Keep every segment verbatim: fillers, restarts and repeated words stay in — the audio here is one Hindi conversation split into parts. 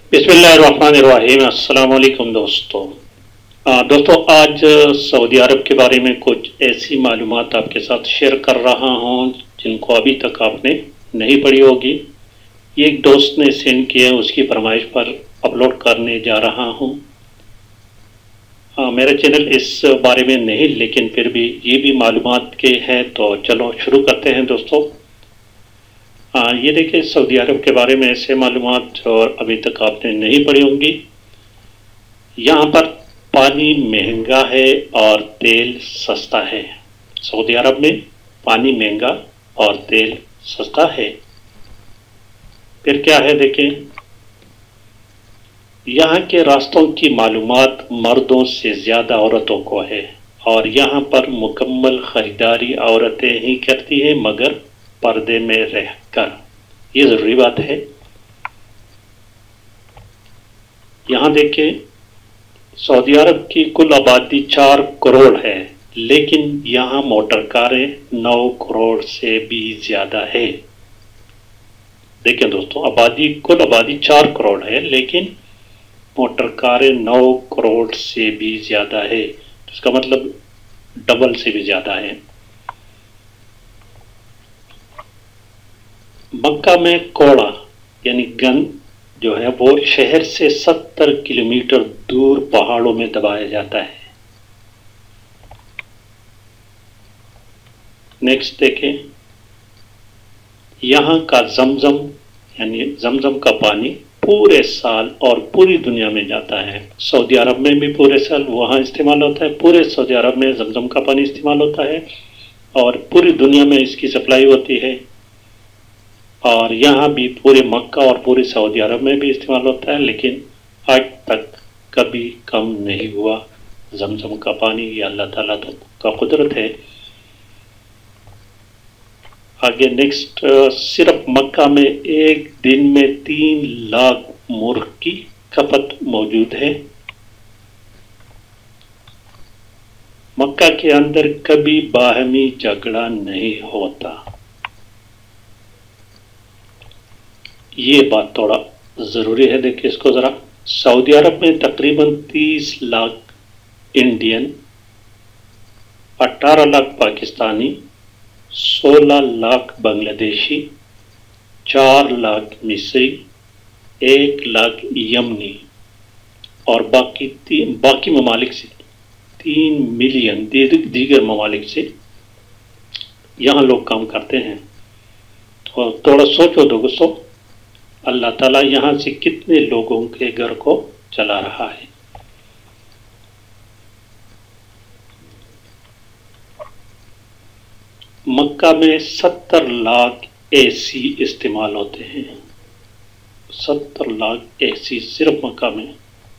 बिस्मिल्लाहिर्रहमानिर्रहीम। अस्सलाम वालेकुम दोस्तों। आ, दोस्तों आज सऊदी अरब के बारे में कुछ ऐसी मालूमात आपके साथ शेयर कर रहा हूं जिनको अभी तक आपने नहीं पढ़ी होगी। ये एक दोस्त ने सेंड किया, उसकी फरमाइश पर अपलोड करने जा रहा हूं। आ, मेरा चैनल इस बारे में नहीं, लेकिन फिर भी ये भी मालूमात के हैं, तो चलो शुरू करते हैं दोस्तों। हाँ, ये देखिए सऊदी अरब के बारे में ऐसे मालूमात जो अभी तक आपने नहीं पढ़ी होंगी। यहाँ पर पानी महंगा है और तेल सस्ता है। सऊदी अरब में पानी महंगा और तेल सस्ता है। फिर क्या है देखें, यहाँ के रास्तों की मालूमात मर्दों से ज़्यादा औरतों को है और यहाँ पर मुकम्मल ख़रीदारी औरतें ही करती हैं, मगर पर्दे में रहकर। ये ज़रूरी बात है। यहाँ देखें, सऊदी अरब की कुल आबादी चार करोड़ है, लेकिन यहाँ मोटर कारें नौ करोड़ से भी ज़्यादा है। देखें दोस्तों, आबादी कुल आबादी चार करोड़ है, लेकिन मोटर कारें नौ करोड़ से भी ज़्यादा है। तो इसका मतलब डबल से भी ज़्यादा है। मक्का में कोड़ा यानी गन जो है वो शहर से सत्तर किलोमीटर दूर पहाड़ों में दबाया जाता है। नेक्स्ट देखें, यहाँ का जमजम यानी जमजम का पानी पूरे साल और पूरी दुनिया में जाता है। सऊदी अरब में भी पूरे साल वहाँ इस्तेमाल होता है। पूरे सऊदी अरब में जमजम का पानी इस्तेमाल होता है और पूरी दुनिया में इसकी सप्लाई होती है। और यहाँ भी पूरे मक्का और पूरे सऊदी अरब में भी इस्तेमाल होता है, लेकिन आज तक कभी कम नहीं हुआ जमजम का पानी। ये अल्लाह ताला का कुदरत है। आगे नेक्स्ट, सिर्फ मक्का में एक दिन में तीन लाख मुर्ग की खपत मौजूद है। मक्का के अंदर कभी बाहमी झगड़ा नहीं होता। ये बात थोड़ा ज़रूरी है, देखिए इसको ज़रा। सऊदी अरब में तकरीबन तीस लाख इंडियन, अठारह लाख पाकिस्तानी, सोलह लाख बांग्लादेशी, चार लाख मिस्री, एक लाख यमनी और बाकी तीन बाकी ममालिक से तीन मिलियन दीगर ममालिक से यहाँ लोग काम करते हैं। तो थोड़ा सोचो दोस्तों, अल्लाह ताला यहाँ से कितने लोगों के घर को चला रहा है। मक्का में सत्तर लाख एसी इस्तेमाल होते हैं। सत्तर लाख एसी सिर्फ मक्का में।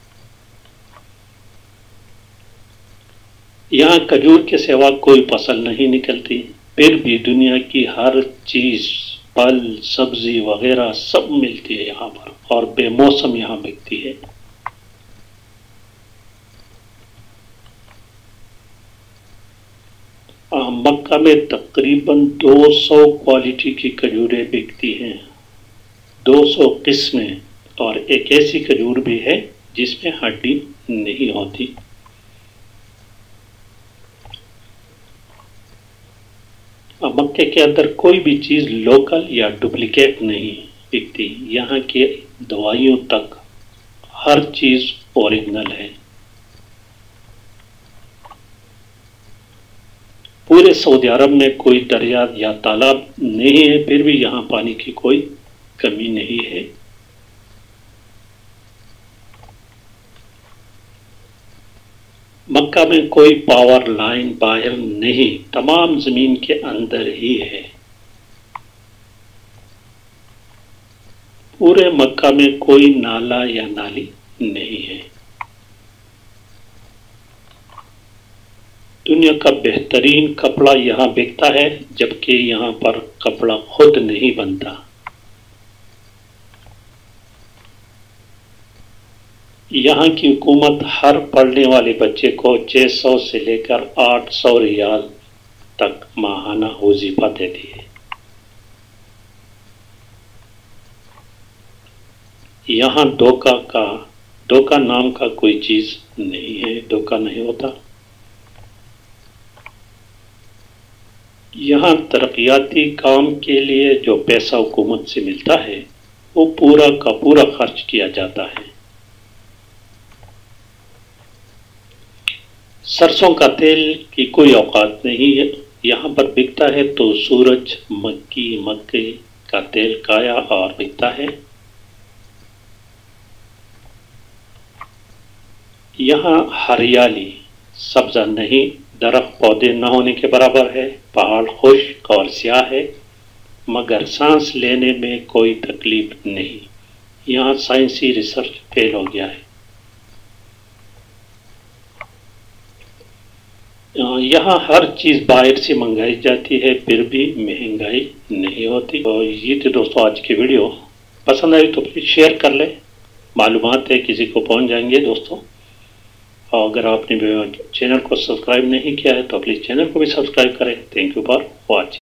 यहाँ खजूर के सिवा कोई फसल नहीं निकलती, फिर भी दुनिया की हर चीज, फल सब्जी वगैरह सब मिलती है यहाँ पर और बेमौसम यहाँ बिकती है। मक्का में तकरीबन दो सौ क्वालिटी की खजूरें बिकती हैं, दो सौ किस्में, और एक ऐसी खजूर भी है जिसमें हड्डी नहीं होती। मक्के के अंदर कोई भी चीज़ लोकल या डुप्लीकेट नहीं बिकती। यहाँ की दवाइयों तक हर चीज़ ओरिजिनल है। पूरे सऊदी अरब में कोई दरिया या तालाब नहीं है, फिर भी यहाँ पानी की कोई कमी नहीं है। मक्का में कोई पावर लाइन बाहर नहीं, तमाम जमीन के अंदर ही है। पूरे मक्का में कोई नाला या नाली नहीं है। दुनिया का बेहतरीन कपड़ा यहाँ बिकता है, जबकि यहाँ पर कपड़ा खुद नहीं बनता। यहाँ की हुकूमत हर पढ़ने वाले बच्चे को छह सौ से लेकर आठ सौ रियाल तक माहाना वजीफा देती है। यहाँ धोखा का धोखा नाम का कोई चीज नहीं है, धोखा नहीं होता। यहाँ तरक्याती काम के लिए जो पैसा हुकूमत से मिलता है वो पूरा का पूरा खर्च किया जाता है। सरसों का तेल की कोई औकात नहीं है, यहाँ पर बिकता है तो सूरज, मक्की, मक्के का तेल काया और बिकता है। यहाँ हरियाली सब्जा नहीं, दरख्त पौधे न होने के बराबर है। पहाड़ खुश्क और स्याह है, मगर सांस लेने में कोई तकलीफ नहीं। यहाँ साइंसी रिसर्च फेल हो गया है। यहाँ हर चीज़ बाहर से मंगाई जाती है, फिर भी महंगाई नहीं होती। तो ये थी दोस्तों आज की वीडियो। पसंद आई तो प्लीज़ शेयर कर लें, मालूमात है किसी को पहुँच जाएंगे दोस्तों। और अगर आपने चैनल को सब्सक्राइब नहीं किया है तो प्लीज़ चैनल को भी सब्सक्राइब करें। Thank you for watching.